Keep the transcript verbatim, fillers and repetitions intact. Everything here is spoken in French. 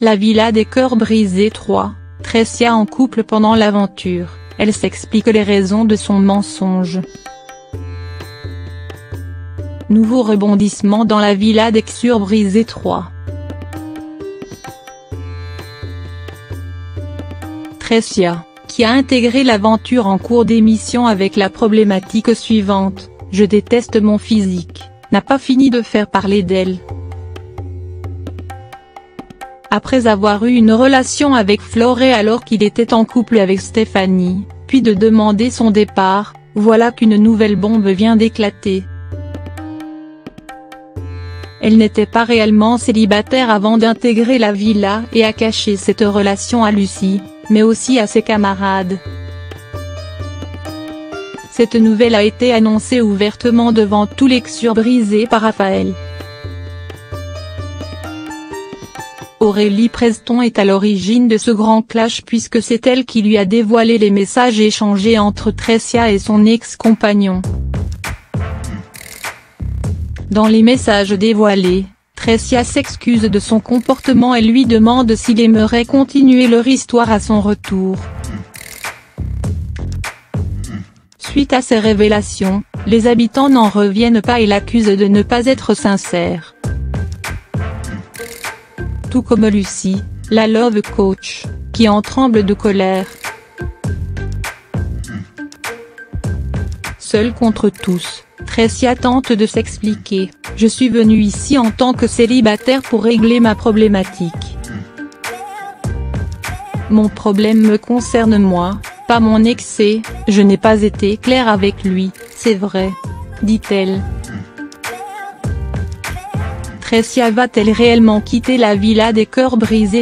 La villa des cœurs brisés trois, Tressia en couple pendant l'aventure, elle s'explique les raisons de son mensonge. Nouveau rebondissement dans la villa des cœurs brisés trois. Tressia, qui a intégré l'aventure en cours d'émission avec la problématique suivante, « Je déteste mon physique », n'a pas fini de faire parler d'elle. Après avoir eu une relation avec Florey alors qu'il était en couple avec Stéphanie, puis de demander son départ, voilà qu'une nouvelle bombe vient d'éclater. Elle n'était pas réellement célibataire avant d'intégrer la villa et a caché cette relation à Lucie, mais aussi à ses camarades. Cette nouvelle a été annoncée ouvertement devant tous les cœurs brisés par Raphaël. Aurélie Preston est à l'origine de ce grand clash puisque c'est elle qui lui a dévoilé les messages échangés entre Tressia et son ex-compagnon. Dans les messages dévoilés, Tressia s'excuse de son comportement et lui demande s'il aimerait continuer leur histoire à son retour. Suite à ces révélations, les habitants n'en reviennent pas et l'accusent de ne pas être sincère. Tout comme Lucie, la love coach, qui en tremble de colère. Seule contre tous, Tressia tente de s'expliquer, « Je suis venue ici en tant que célibataire pour régler ma problématique. Mon problème me concerne moi, pas mon ex et, je n'ai pas été claire avec lui, c'est vrai. » dit-elle. Tressia va-t-elle réellement quitter la villa des cœurs brisés trois ?